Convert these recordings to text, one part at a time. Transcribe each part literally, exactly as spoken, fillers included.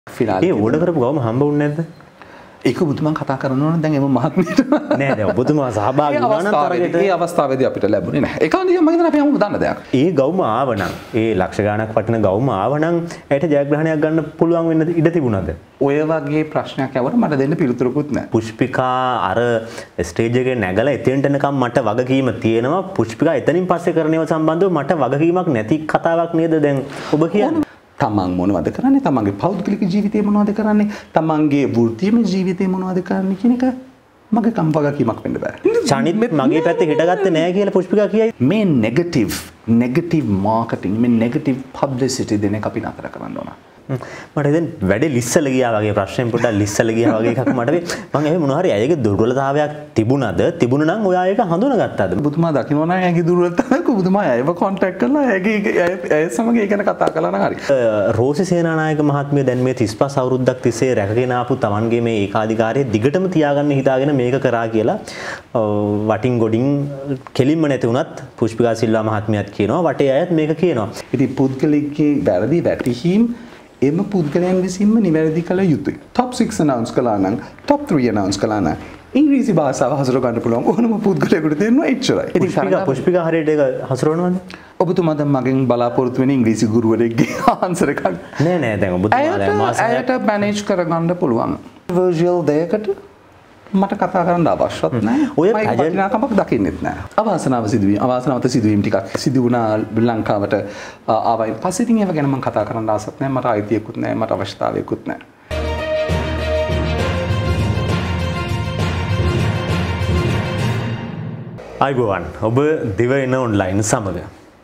ඒ order කරපු ගවම හම්බ වුනේ නැද්ද? ඒක ඔබතුමා කතා කරනවා නම් දැන් එම මහත්මියට නෑ දැන් ඔබතුමා සහභාගී වුණා නම් තරගෙට ඒ අවස්ථාවේදී අපිට ලැබුණේ නැහැ. ඒක නිකන් මම හිතන අපි හැමෝම දන්න දෙයක්. ඒ ගවම ආවනම් ඒ ලක්ෂ ගණනක් වටින ගවම ආවනම් ඒට ජයග්‍රහණයක් ගන්න පුළුවන් වෙන්න ඉඩ තිබුණාද? ඔය වගේ ප්‍රශ්නයක් යවුවට මට දෙන්න පිළිතුරකුත් නැහැ. පුෂ්පිකා අර ස්ටේජ් එකේ නැගලා එතෙන්ට එනකම් මට වගකීම තියෙනවා. පුෂ්පිකා එතනින් පස්සේ කරන ඒවා සම්බන්ධව මට වගකීමක් නැති කතාවක් නේද දැන් ඔබ කියන්නේ? තමන් මොනවද කරන්නේ, තමන්ගේ පෞද්ගලික ජීවිතේ මොනවද කරන්නේ, තමන්ගේ වෘත්තීය ජීවිතේ මොනවද කරන්නේ කියන එක මගේ කම් වගකීමක් වෙන්න බෑ. ශනිත් මගේ පැත්තේ හිටගත්තේ නෑ කියලා පුෂ්පිකා කියයි. මේ නෙගටිව් නෙගටිව් මාකටිං, මේ නෙගටිව් පබ්ලිසිටි දෙන එක අපි නතර කරන්න ඕන. මට දැන් වැඩේ ලිස්සල ගියා වගේ ප්‍රශ්නෙන් පොඩ්ඩක් ලිස්සල ගියා වගේ එකක් මට වෙයි. මම ඒ මොනවා හරි අයගේ දුර්වලතාවයක් තිබුණාද? තිබුණ නම් ඔයා ඒක හඳුනාගත්තාද? ඔබතුමා දකින්න නම් ඇගේ දුර්වලතාවයක් ඔබතුමා අයව කොන්ටැක්ට් කරලා ඇගේ අය සමග ඒ ගැන කතා කළා නම් හරි. රෝසි සේනානායක මහත්මිය දැන් මේ තිස් පහ අවුරුද්දක් තිස්සේ රැකගෙන ආපු තමන්ගේ මේ ඒකාධිකාරයේ දිගටම තියාගන්න හිතාගෙන මේක කරා කියලා වටින් ගොඩින් කෙලින්ම නැති වුණත් පුෂ්පිකා සිල්වා මහත්මියත් කියනවා වටේ අයත් මේක කියනවා. ඉතින් පුද්ගලිකයේ වැරදි වැටහීම් එම පුද්ගලයන් විසින්ම නිවැරදි කළ යුතුයි. top six announce කළා නම් top three announce කළා නම් ඉංග්‍රීසි භාෂාව හසුර ගන්න පුළුවන් ඕනම පුද්ගලයෙකුට දෙන්නවා එච්චරයි. ඉතින් පුෂ්පිකා පුෂ්පිකා හරියට ඒක හසුරවනවද? ඔබතුමා දැන් මගෙන් බලාපොරොත්තු වෙන ඉංග්‍රීසි ගුරුවරයෙක්ගේ ආන්සර් එකක් නෑ නෑ දැන් ඔබතුමා දැන් මාසයක් ඇයට මැනේජ් කරගන්න පුළුවන්. virtual දෙයකට මට කතා කරන්න අවශ්‍යත් නැහැ. ඔය වටිනාකමක් දකින්නෙත් නැහැ. අවාසනාව සිදුවීම් අවාසනාවත සිදුවීම් ටිකක් සිදු වුණා ලංකාවට ආවයින් පස්සේ ඉතින් ඒව ගැන මම කතා කරන්න ආසත් නැහැ. මට අයිතියකුත් නැහැ. මට අවශ්‍යතාවයකුත් නැහැ. අයිබෝවන් ඔබ දිවයින ඔන්ලයින් සමග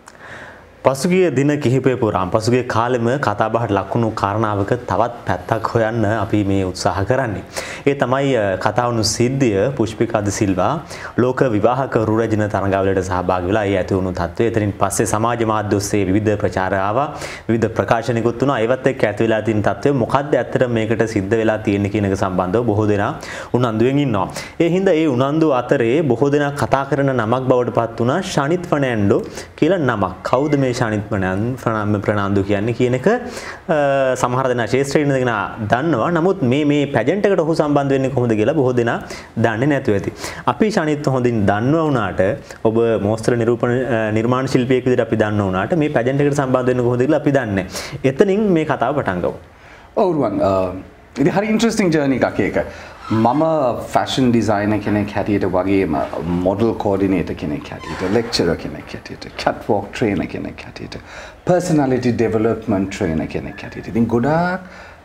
පසුගිය දින කිහිපය පුරාම පසුගිය කාලෙම කතා බහට ලක්වුණු කාරණාවක තවත් පැත්තක් හොයන්න අපි මේ උත්සාහ කරන්නේ. ඒ තමයි කතා වුණු සිද්ධිය පුෂ්පිකා ද සිල්වා ලෝක විවාහක රුරජින තරඟාවලියට සහභාගී වෙලා ඒ ඇති වුණු තත්ත්වය. එතනින් පස්සේ සමාජ මාධ්‍ය ඔස්සේ විවිධ ප්‍රචාර ආවා. විවිධ ප්‍රකාශනිකුත් වුණා. ඒවත් එක්ක ඇති වෙලා තියෙන තත්ත්වය මොකද්ද ඇත්තට මේකට සිද්ධ වෙලා තියෙන්නේ කියන එක සම්බන්ධව බොහෝ දෙනා උනන්දුවෙන් ඉන්නවා. ඒ හින්දා ඒ උනන්දු අතරේ බොහෝ දෙනා කතා කරන නමක් බවට පත් වුණා ශනිත් ෆර්නැන්ඩෝ කියලා නමක්. කවුද මේ ශනිත් ෆර්නැන්ඩෝ කියන්නේ කියන එක සමහර දෙනා ශේෂ්ත්‍රයේ ඉඳගෙන දන්නවා. නමුත් මේ මේ පැජන්ට් එකට ඔහු සම්බන්ධ වෙන්නේ කොහොමද කියලා බොහෝ දෙනා දන්නේ නැතුව ඇති. අපි ශනිත් හොඳින් දන්නවා වුණාට ඔබ මෝස්තර නිරූපණ නිර්මාණ ශිල්පියෙක් විදිහට අපි දන්නවා වුණාට මේ පැජන්ට් එකට සම්බන්ධ වෙන්නේ කොහොමද කියලා අපි දන්නේ නැහැ. එතනින් මේ කතාව පටන් ගමු. ඔව් රුවන් ඉතින් හරි ඉන්ටරෙස්ටිං ජර්නි එකක් ඒක. මම ෆැෂන් ඩිසයිනර් කෙනෙක් හැටියට වගේම මොඩල් කෝඩිනේටර් කෙනෙක් හැටියට ලෙක්චරර් කෙනෙක් හැටියට කැට්වොක් ට්‍රේනර් කෙනෙක් හැටියට පර්සනැලිටි ඩෙවලොප්මන්ට් ට්‍රේනර් කෙනෙක් හැටියට ඉතින් ගොඩාක්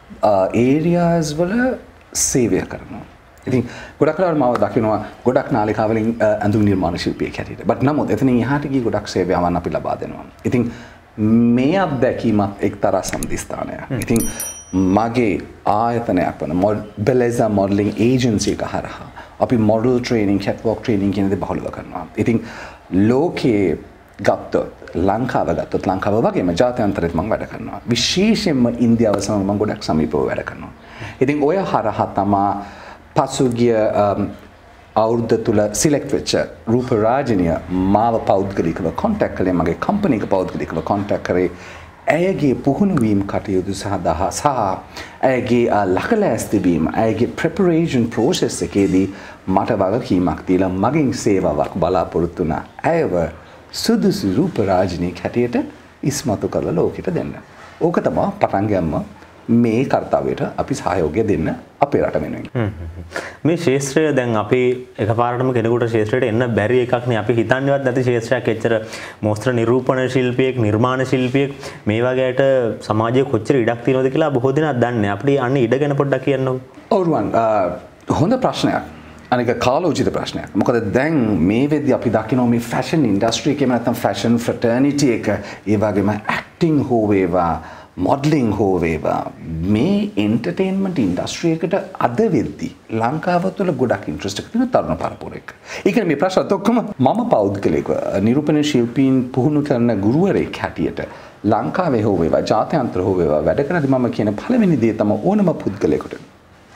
ඒරියාස් වල සේවය කරනවා. ඉතින් ගොඩක් වෙලාවට මම දකිනවා ගොඩක් නාලිකාවලින් ඇඳුම් නිර්මාණ ශිල්පියෙක් හැටියට. බට් නමුත් එතනින් එහාට ගිය ගොඩක් සේවාවන් අපි ලබා දෙනවා. ඉතින් මේ අත්දැකීමත් එක්තරා සම්දිස්ථානයක්. ඉතින් මගේ ආයතනයක් වන බෙලෙසා මොඩලින් ඒජන්සි එක හරහා අපි මොඩල් ට්‍රේනින් කැට්වොක් ට්‍රේනින් කියන දේ බහුලව කරනවා. ඉතින් ලෝකයේ ගත්තොත් ලංකාව ගත්තොත් ලංකාව වගේම ජාත්‍යන්තරෙත් මම වැඩ කරනවා. විශේෂයෙන්ම ඉන්දියාව සමග මම ගොඩක් සමීපව වැඩ කරනවා. ඉතින් ඔය හරහා තමා පසුගිය අවුරුද්ද තුල සිලෙක්ට් වෙච්ච රූපරාජිනිය මාව පෞද්ගලිකව කොන්ටැක්ට් කළේ මගේ කම්පැනි එක පෞද්ගලිකව කොන්ටැක්ට් කරේ ඇයගේ පුහුණු වීම කටයුතු සඳහා සහ ඇයගේ ලකලෑස්ති වීම ඇයගේ ප්‍රෙපරේෂන් ප්‍රොසෙස් එකේදී මට වගකීමක් දීලා මගෙන් සේවාවක් බලාපොරොත්තු වුණා. ඇයව සුදුසු රූපරාජිනියක් හැටියට ඉස්මතු කරලා ලෝකෙට දෙන්න. ඕක තමයි පටන් ගන්න මේ කාර්යයට අපි සහයෝගය දෙන්න අපේ රට වෙනුවෙන්. මේ ශාස්ත්‍රය දැන් අපි එකපාරටම කෙනෙකුට ශාස්ත්‍රයට එන්න බැරි එකක් නේ. අපි හිතන්නේවත් නැති ශාස්ත්‍රයක් එච්චර මොස්ත්‍ර නිරූපණ ශිල්පියෙක් නිර්මාණ ශිල්පියෙක් මේ වගේට සමාජයේ කොච්චර ඉඩක් තියෙනවද කියලා බොහෝ දෙනා දන්නේ නැහැ. අපිට අන්න ඉඩ ගැන පොඩ්ඩක් කියන්නකෝ. ඔව් රුවන් හොඳ ප්‍රශ්නයක්. අනික කාලෝචිත ප්‍රශ්නයක්. මොකද දැන් මේ වෙද්දී අපි දකිනවා මේ ෆැෂන් ඉන්ඩස්ට්‍රි එකේ නැත්නම් ෆැෂන් ෆ්‍රටර්නිටි එක ඒ වගේම ඇක්ටිං හෝ වේවා මොඩලින් හෝ වේවා මේ එන්ටර්ටේන්මන්ට් ඉන්ඩස්ට්‍රි එකට අද වෙද්දී ලංකාව තුළ ගොඩක් ඉන්ට්‍රස්ට් එකක් තියෙන තරුණ පරපුරයක. ඒ කියන්නේ මේ ප්‍රශ්නත් ඔක්කොම මම පෞද්ගලිකව නිරූපණ ශිල්පීන් පුහුණු කරන ගුරුවරයෙක් හැටියට ලංකාවේ හෝ වේවා ජාත්‍යන්තර හෝ වේවා වැඩ කරද්දී මම කියන පළවෙනි දේ තමයි ඕනම පුද්ගලයෙකුට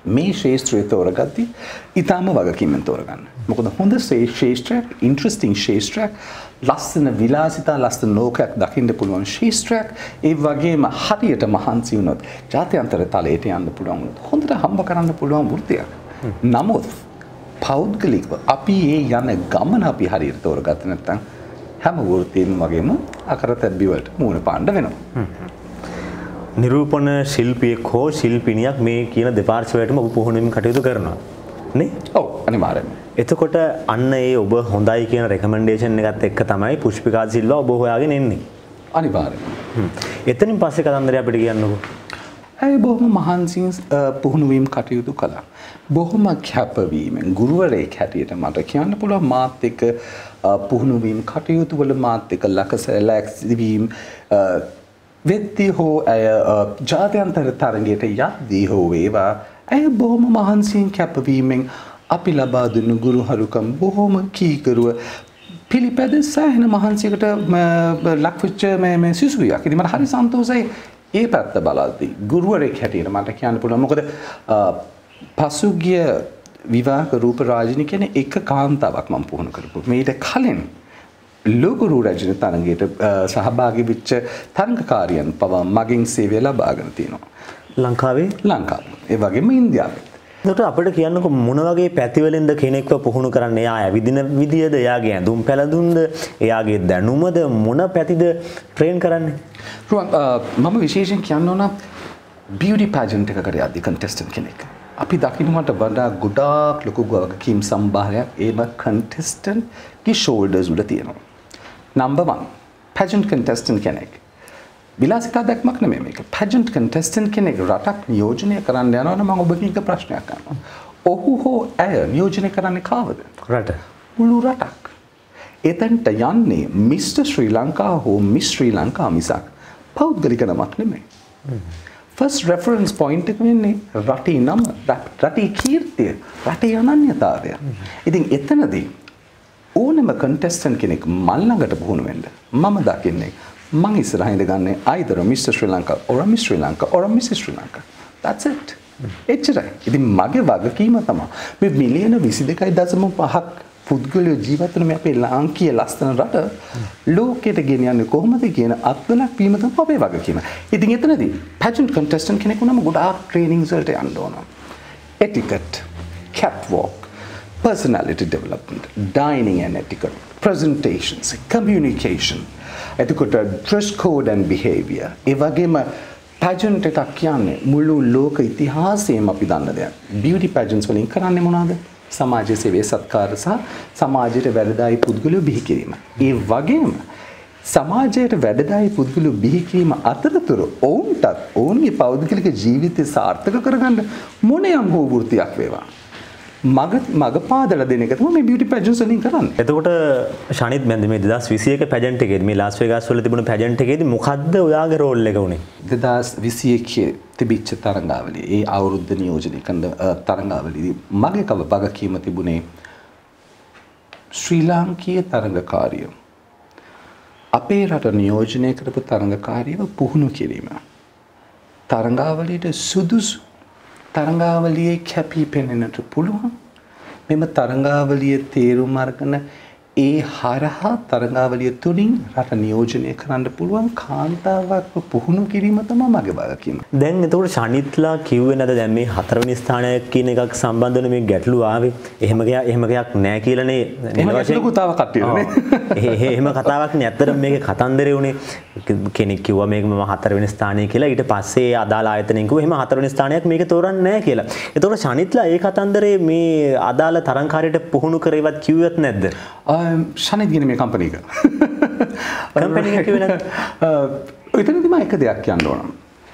මේ ශේෂ්ත්‍රය තෝරගද්දී ඊටාම වගකීමෙන් තෝරගන්න. මොකද හොඳ ශේෂ්ත්‍රයක්, ඉන්ට්‍රෙස්ටිං ශේෂ්ත්‍රයක්, ලස්සන විලාසිතා ලස්සන ලෝකයක් දකින්න පුළුවන් ශේෂ්ත්‍රයක්, ඒ වගේම හරියට මහන්සි වුණොත් ජාත්‍යන්තර තලයට යන්න පුළුවන් වුණොත් හොඳට හම්බ කරන්න පුළුවන් වෘත්තියක්. නමුත් පෞද්ගලිකව අපි ඒ යන ගමන අපි හරියට තෝරගත්තේ නැත්නම් හැම වෘත්තියම වගේම අකරතැබ්බි වලට මූණ පාන්න වෙනවා. නිරූපණ ශිල්පියෙක් හෝ ශිල්පිනියක් මේ කියන දෙපාර්ශ්වයටම ඔබ පුහුණුවීම් කටයුතු කරනවා නේ? ඔව් අනිවාර්යයෙන්ම. එතකොට අන්න ඒ ඔබ හොඳයි කියන රෙකමෙන්ඩේෂන් එකත් එක්ක තමයි පුෂ්පිකා සිල්වා ඔබ හොයාගෙන එන්නේ. අනිවාර්යයෙන්ම. එතනින් පස්සේ කතන්දරය අපිට කියන්නකෝ. ඇයි බොහොම මහන්සියෙන් පුහුණුවීම් කටයුතු කළා. බොහොම කැපවීමෙන් ගුරුවරයෙක් හැටියට මට කියන්න පුළුවන් මාත් එක්ක පුහුණුවීම් කටයුතු වල මාත් එක්ක ලකසැලැක්වීම වෙද්දී හෝ ඇය ජාත්‍යන්තර තරගයට යද්දී හෝ වේවා ඇය බොහොම මහන්සියෙන් කැපවීමෙන් අපි ලබා දුන්නු ගුරුහරුකම් බොහොම කීකරුව පිළිපැද සෑහෙන මහන්සියකට ලක්වෙච්ච මේ සිසුවියක්. ඉතින් මට හරි සන්තෝෂයි ඒ පැත්ත බලද්දී ගුරුවරයෙක් හැටියට මට කියන්න පුළුවන්. මොකද පසුගිය විවාහ රූප රාජිනී කියන එක කාන්තාවක් මම පුහුණු කරපු. මේට කලින් ලෝකරු රජන තරගයට සහභාගී වෙච්ච තරගකාරියන් පවා මගෙන් සේවය ලබාගෙන තියෙනවා. ලංකාවේ ලංකාවේ ඒ වගේම ඉන්දියාවේ. එතකොට අපිට කියන්නකො මොන වගේ පැතිවලින්ද කෙනෙක්ව පුහුණු කරන්නේ? එයා ඇවිදින විදියද, එයාගේ ඇඳුම් පැළඳුම්ද, එයාගේ දැනුමද මොන පැතිද ට්‍රේන් කරන්නේ? මම විශේෂයෙන් කියන්න ඕන බියුටි පැජන්ට් එකකට යද්දී කන්ටෙස්ටන්ට් කෙනෙක්. අපි දකින්නට වඩා ගොඩාක් ලොකු වගකීම් සම්භාරයක් ඒම කන්ටෙස්ටන්ට් ගේ ෂෝල්ඩර්ස් උඩ තියෙනවා. නම්බර් වන් පැජන්ට් කන්ටෙස්ටන්ට් කෙනෙක්. විලාසිතා දැක්මක් නෙමෙයි මේක. පැජන්ට් කන්ටෙස්ටන්ට් කෙනෙක් රටක් නියෝජනය කරන්න යනවා නම් මම ඔබගෙන් එක ප්‍රශ්නයක් අහනවා. ඔහු හෝ ඇය නියෝජනය කරන්නේ කාවද? රට. මුළු රටක්. එතනට යන්නේ මිස්ටර් ශ්‍රී ලංකා හෝ මිස් ශ්‍රී ලංකා මිසක් පෞද්ගලික නමක් නෙමෙයි. ෆස්ට් රෙෆරන්ස් පොයින්ට් එක වෙන්නේ රටේ නම, රටේ කීර්තිය, රටේ අනන්‍යතාවය. ඉතින් එතනදී ඕනම කන්ටෙස්ටන්ට් කෙනෙක් මල් ළඟට පුහුණු වෙන්න මම දකින්නේ මං ඉස්සරහින් ඉඳගන්නේ either mister Sri Lanka or miss Sri Lanka or missus Sri Lanka. That's it. එච්චරයි. ඉතින් මගේ වගකීම තමයි මේ මිලියන විසි දෙකයි දශම පහක් පුද්ගලයෝ ජීවත් වෙන මේ අපේ ලාංකීය ලස්සන රට ලෝකෙට ගෙනියන්නේ කොහොමද කියන අත්දැක වීම තමයි අපේ වගකීම. ඉතින් එතනදී පැජන්ට් කන්ටෙස්ටන්ට් කෙනෙක් වුණාම ගොඩාක් ට්‍රේනින්ග්ස් වලට යන්න ඕන. etiquette, catwalk, personality development, dining and etiquette, presentations, communication, එතකොට dress code and behavior. ඒ වගේම පැජන්ට් එකක් කියන්නේ මුළු ලෝක ඉතිහාසයේම අපි දන්න දෙයක්. beauty pageants වලින් කරන්නේ මොනවද? සමාජ සේවයේ සත්කාර සහ සමාජයට වැඩදායි පුද්ගලයෝ බිහි කිරීම. ඒ වගේම සමාජයට වැඩදායි පුද්ගලයෝ බිහි කිරීම අතරතුර ඔවුන්ටත් ඔවුන්ගේ පෞද්ගලික ජීවිතය සාර්ථක කරගන්න මොනියම් හෝ වෘත්තියක් වේවා මග මග පාදලා දෙන එක තමයි මේ බියුටි පැජන්ට්ස් වලින් කරන්නේ. එතකොට ශනිත් මන්ද මේ දෙදාස් විසි එක පැජන්ට් එකේදී මේ ලාස් වෙගාස් වල තිබුණ පැජන්ට් එකේදී මොකද්ද ඔයාගේ රෝල් එක උනේ? දෙදාස් විසි එකේ තිබිච්ච තරඟාවලිය ඒ අවුරුද්ද නියෝජනය කරන තරඟාවලියේදී මගේ කව වගකීම තිබුණේ ශ්‍රී ලාංකීය තරඟකාරිය අපේ රට නියෝජනය කරපු තරඟකාරියව පුහුණු කිරීම. තරඟාවලියට සුදුසු තරඟාවලියේ කැපී පෙනෙන්නට පුළුවන්. මෙම තරඟාවලිය තේරුම් අරගෙන ඒ හරහා තරඟාවලිය තුලින් රට නියෝජනය කරන්න පුළුවන් කාන්තාවක් පුහුණු කිරීම තමයි මගේ වගකීම. දැන් එතකොට ශනිත්ලා කිව්වේ නැද දැන් මේ හතරවෙනි ස්ථානයක් කියන එකක් සම්බන්ධව මේ ගැටලු ආවේ. එහෙම ගියා එහෙම ගයක් නැහැ කියලානේ නේද? එහෙම කතාවක් කට්ටියනේ. එහෙම කතාවක් නේ. ඇත්තටම මේකේ කතන්දරේ උනේ කෙනෙක් කිව්වා මේක මම හතරවෙනි ස්ථානය කියලා. ඊට පස්සේ අදාළ ආයතනයෙන් කිව්වා එහෙම හතරවෙනි ස්ථානයක් මේක තෝරන්නේ නැහැ කියලා. එතකොට ශනිත්ලා ඒ කතන්දරේ මේ අදාළ තරංකාරයට පුහුණු කරේවත් කිව්වෙත් නැද්ද? ශනිත් කියන මේ කම්පැනි එක. කම්පැනි එක කිව්වේ නැද්ද? එතනදී මම එක දෙයක් කියන්න ඕන.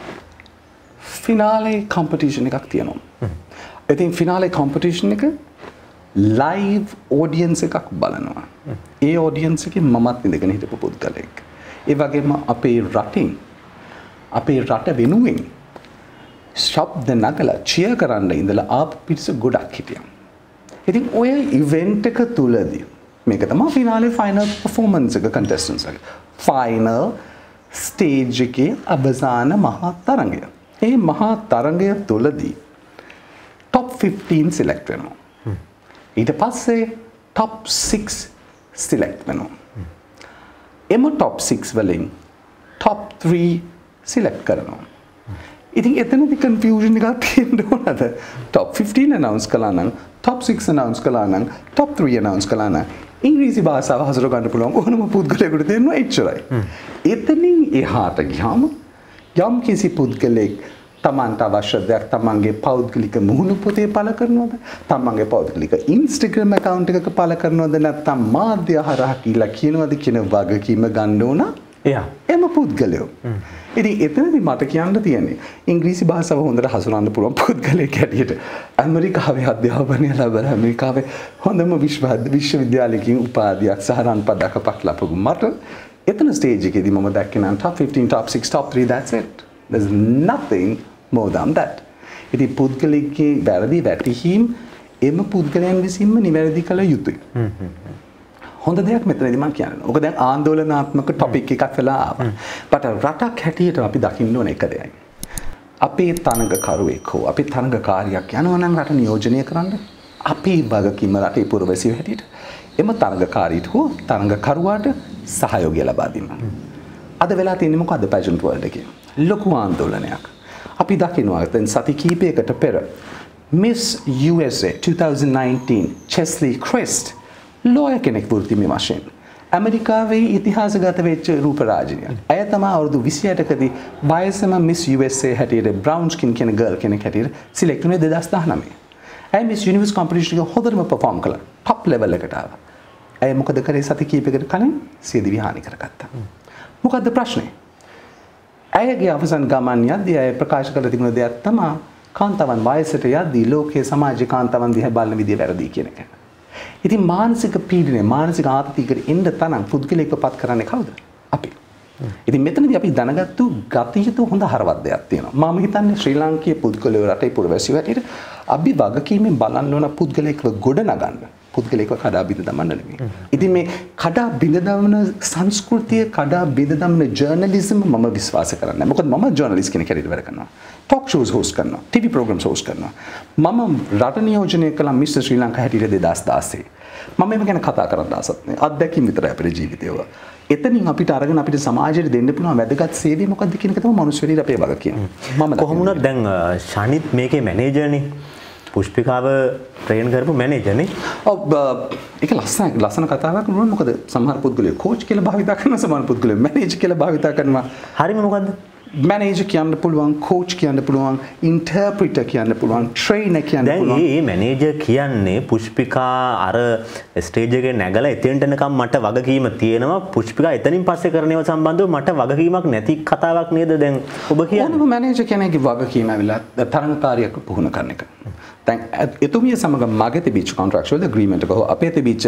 ෆිනාලේ කම්පිටිෂන් එකක් තියෙනවා. ඉතින් ෆිනාලේ කම්පිටිෂන් එක ලයිව් ඔඩියන්ස් එකක් බලනවා. ඒ ඔඩියන්ස් එකේ මමත් ඉඳගෙන හිටපු පුද්ගලෙක්. ඒ වගේම අපේ රටින් අපේ රට වෙනුවෙන් ශබ්ද නගලා චියර් කරන්න ඉඳලා ආපු පිරිස ගොඩක් හිටියා. ඉතින් ඔය ඉවෙන්ට් එක තුලදී මේක තමයි ෆිනාලේ ෆයිනල් පර්ෆෝමන්ස් එක කන්ටෙස්ටන්ට්ස් එක. ෆයිනල් ස්ටේජ් එකේ අවසාන මහා තරඟය. ඒ මහා තරඟය තුලදී top fifteen select වෙනවා. ඊට පස්සේ top six select වෙනවා. එම top six වලින් top three select කරනවා. ඉතින් එතනදී confusion එකක් තියෙන්න ඕනද? top fifteen announce කළා නම් top six announce කළා නම් top three announce කළා නම් ඉංග්‍රීසි භාෂාව හසුර ගන්න පුළුවන් ඕනම පුද්ගලයෙකුට දෙන්න එච්චරයි. එතනින් එහාට ගියාම යම් කිසි පුද්ගලෙක් තමන්ට අවශ්‍ය දෙයක් තමන්ගේ පෞද්ගලික මුහුණු පොතේ පළ කරනවද? තමන්ගේ පෞද්ගලික Instagram account එකක පළ කරනවද? නැත්නම් මාධ්‍ය හරහා කියලා කියනවද කියන වගකීම ගන්න ඕන. එයා එම පුද්ගලයෝ. ඉතින් එතනදී මට කියන්න තියෙන්නේ ඉංග්‍රීසි භාෂාව හොඳට හසුරවන්න පුළුවන් පුද්ගලයෙක් හැටියට ඇමරිකාවේ අධ්‍යාපනය ලැබලා ඇමරිකාවේ හොඳම විශ්වවිද්‍යාලයකින් උපාධියක් සහ රන් පදකපක් ලැබපු මට එතන ස්ටේජ් එකේදී මම දැක්කේ නම් top fifteen, top six, top three, that's it. There's nothing more than that. ඉතින් පුද්ගලයෙක්ගේ වැරදි වැටහීම් එම පුද්ගලයන් විසින්ම නිවැරදි කළ යුතුයි. හොඳ දෙයක් මෙතනදී මම කියන්නේ. ඔක දැන් ආందోලනාත්මක ටොපික් එකක් වෙලා ආවා. බට රටක් හැටියට අපි දකින්න ඕන එක දෙයයි. අපේ තරඟකරුවෙක් හෝ අපේ තරඟකාරියක් යනවා නම් රට නියෝජනය කරන්න අපේ වගකීම රටේ පුරවැසියෝ හැටියට එම තරඟකාරීට හෝ තරඟකරුවාට සහයෝගය ලබා දෙන්න. අද වෙලා තියෙන්නේ මොකද්ද pageant world එකේ? ලොකු ආందోලනයක්. අපි දකිනවා දැන් සති කීපයකට පෙර Miss U S A twenty nineteen Chesley Christ ලෝය කෙනෙක් වෘත්තිමය වශයෙන් ඇමරිකාවේ ඉතිහාසගත වෙච්ච රූපරාජිනියක්. ඇය තමයි අවුරුදු විසිඅටකදී වයසම Miss U S A හැටියට brown skin කියන girl කෙනෙක් හැටියට සිලෙක්ට් වුණේ දෙදාස් දහනවය. ඇය Miss Universe competition එක හොඳටම perform කළා. top level එකට ආවා. ඇය මොකද කරේ සති කීපයකට කලින් සියදිවි හානි කරගත්තා. මොකද්ද ප්‍රශ්නේ? ඇයගේ අවසන් ගමන් යද්දී ඇය ප්‍රකාශ කළ තිබුණ දෙයක් තමයි කාන්තාවන් වයසට යද්දී ලෝකයේ සමාජයේ කාන්තාවන් දිහා බලන විදිය වැරදි කියන එක. ඉතින් මානසික පීඩනය මානසික ආතතියකට එන්න තරම් පුද්ගලයෙක්ව පත් කරන්නේ කවුද? අපි. ඉතින් මෙතනදී අපි දැනගත්තු ගතියතු හොඳ හරවත් දෙයක් තියෙනවා. මම හිතන්නේ ශ්‍රී ලාංකීය පුද්ගලයෝ රටේ පුරවැසියෝ හැටියට අපි වගකීමෙන් බලන්න ඕන පුද්ගලයෙක්ව ගොඩ නගන්න. පුද්ගලයෙක්ව කඩා බිඳ දමන්න නෙමෙයි. ඉතින් මේ කඩා බිඳ දමන සංස්කෘතිය කඩා බිඳ දමන ජර්නලිසම් මම විශ්වාස කරන්නේ නැහැ. මොකද මම ජර්නලිස්ට් කෙනෙක් හැටියට වැඩ කරනවා. ටොක් ෂෝස් හොස්ට් කරනවා. ටීවී ප්‍රෝග්‍රෑම්ස් හොස්ට් කරනවා. මම රට නියෝජනය කළා මිස්ටර් ශ්‍රී ලංකා හැටියට දෙදාස් දාසය. මම මේක ගැන කතා කරන්න ආසත් නෑ. අත්දැකීම් විතරයි අපේ ජීවිතේව. එතනින් අපිට අරගෙන අපිට සමාජයට දෙන්න පුළුවන් වැදගත් සේවය මොකක්ද කියන එක තමයි මනුස්ස වෙලී අපේ වගකීම. මම කොහොම වුණත් දැන් ශනිත් මේකේ මැනේජර්නේ. පුෂ්පිකාව ට්‍රේන් කරපු මැනේජර්නේ. ඔව් ඒක ලස්සන ලස්සන කතාවක් නෙවෙයි. මොකද සමහර පුද්ගලයෝ කෝච් කියලා භාවිත කරනවා, සමහර පුද්ගලයෝ මැනේජර් කියලා භාවිත කරනවා. හරිම මොකද්ද? මැනේජර් කියන්න පුළුවන්, කෝච් කියන්න පුළුවන්, ඉන්ටර්ප්‍රිටර් කියන්න පුළුවන්, ට්‍රේනර් කියන්න පුළුවන්. දැන් මේ මැනේජර් කියන්නේ පුෂ්පිකා අර ස්ටේජ් එකේ නැගලා එතෙන්ට එනකම් මට වගකීම තියෙනවා. පුෂ්පිකා එතනින් පස්සේ කරන ඒවා සම්බන්ධව මට වගකීමක් නැති කතාවක් නේද දැන් ඔබ කියන්නේ? ඕනම මැනේජර් කෙනෙක්ගේ වගකීම ඇවිල්ලා තරඟකාරියෙක්ව පුහුණු කරන එක. දැන් එතුමිය සමග මගේ තිබිච්ච කොන්ට්‍රැක්චුවල් ඇග්‍රීමන්ට් එක හෝ අපේ තිබිච්ච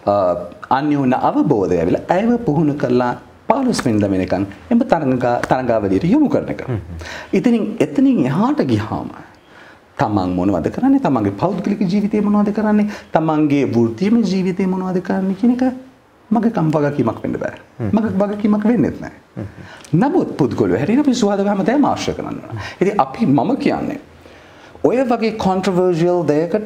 අන්‍යෝන්‍ය අවබෝධය ඇවිල්ලා ඇයව පුහුණු කරලා පහළොස් වෙනිදා වෙනකන් එම්බ තරඟා තරඟාවලියට යොමු කරන එක. ඉතින් එතනින් එහාට ගියාම තමන් මොනවද කරන්නේ? තමන්ගේ පෞද්ගලික ජීවිතේ මොනවද කරන්නේ? තමන්ගේ වෘත්තීය ජීවිතේ මොනවද කරන්නේ කියන එක මගේ කම් වගකීමක් වෙන්න බෑ. මගේ වගකීමක් වෙන්නේ නැහැ. නමුත් පුද්ගලයෝ හැටියට අපි සුවද හැමදාම අවශ්‍ය කරනවා. ඉතින් අපි මම කියන්නේ ඔය වගේ controversial දෙයකට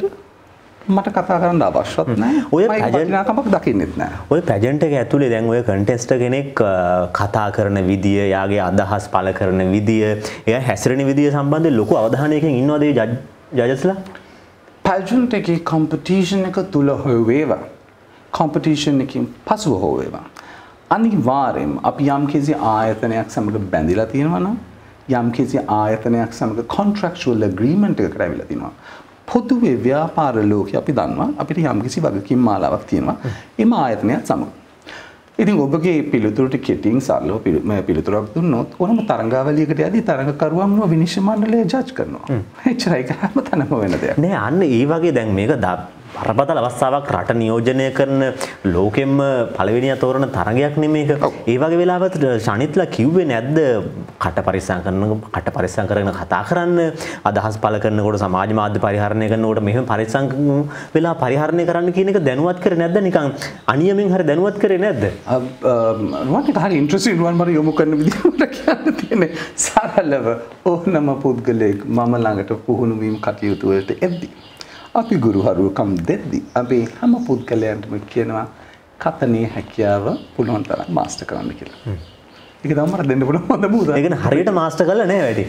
මට කතා කරන්න අවශ්‍යත් නැහැ. ඔය වටිනාකමක් දකින්නෙත් නැහැ. ඔය පැජන්ට් එක ඇතුලේ දැන් ඔය කන්ටෙස්ටර් කෙනෙක් කතා කරන විදිය, යාගේ අදහස් පළ කරන විදිය, එයා හැසිරෙන විදිය සම්බන්ධයෙන් ලොකු අවධානයකින් ඉන්නවද ඒ ජජස්ලා? පැජන්ට් එකේ කම්පිටිෂන් එක තුල හොය වේවා. කම්පිටිෂන් එකකින් පසුව හොය වේවා. අනිවාර්යයෙන්ම අපි යම් කිසි ආයතනයක් සමග බැඳිලා තියෙනවා නම් යම් කිසි ආයතනයක් සමග කොන්ට්‍රැක්චුවල් ඇග්‍රීමන්ට් එකකට ඇවිල්ලා තිනවා. පොදුවේ ව්‍යාපාර ලෝකේ අපි දන්නවා අපිට යම් කිසි වගකීම් මාලාවක් තියෙනවා එම ආයතනයත් සමග. ඉතින් ඔබගේ පිළිතුරට කෙටියෙන් සරලව පිළිතුරක් දුන්නොත් ඕනම තරඟාවලියකට යදී තරඟකරුවන්ව විනිශ්චය මණ්ඩලය ජජ් කරනවා. එච්චරයි කරාම තනම වෙන දෙයක්. නෑ අන්න ඒ වගේ දැන් මේක බරපතල අවස්ථාවක් රට නියෝජනය කරන ලෝකෙම පළවෙනිය තෝරන තරගයක් නෙමේක. ඒ වගේ වෙලාවට ශනිත්ලා කිව්වේ නැද්ද කට පරිස්සම් කරන කට පරිස්සම් කරගෙන කතා කරන්න අදහස් පළ කරනකොට සමාජ මාධ්‍ය පරිහරණය කරනකොට මෙහෙම පරිස්සම් වෙලා පරිහරණය කරන්න කියන එක දැනුවත් කරේ නැද්ද නිකන් අනියමෙන් හරි දැනුවත් කරේ නැද්ද? රුවන් එක හරි ඉන්ට්‍රස්ටිං රුවන් මට යොමු කරන විදිහට කියන්න තියෙන්නේ සරලව ඕනම පුද්ගලයෙක් මම ළඟට පුහුණු වීම කටයුතු වලට එද්දී අපි ගුරුහරුකම් දෙද්දී අපි හැම පුද්ගලයන්ටම කියනවා කතනේ හැකියාව පුළුවන් තරම් මාස්ටර් කරන්න කියලා. ඒක තමයි මට දෙන්න පුළුවන් හොඳම උදාහරණය. ඒ කියන්නේ හරියට මාස්ටර් කරලා නැහැ වැඩි.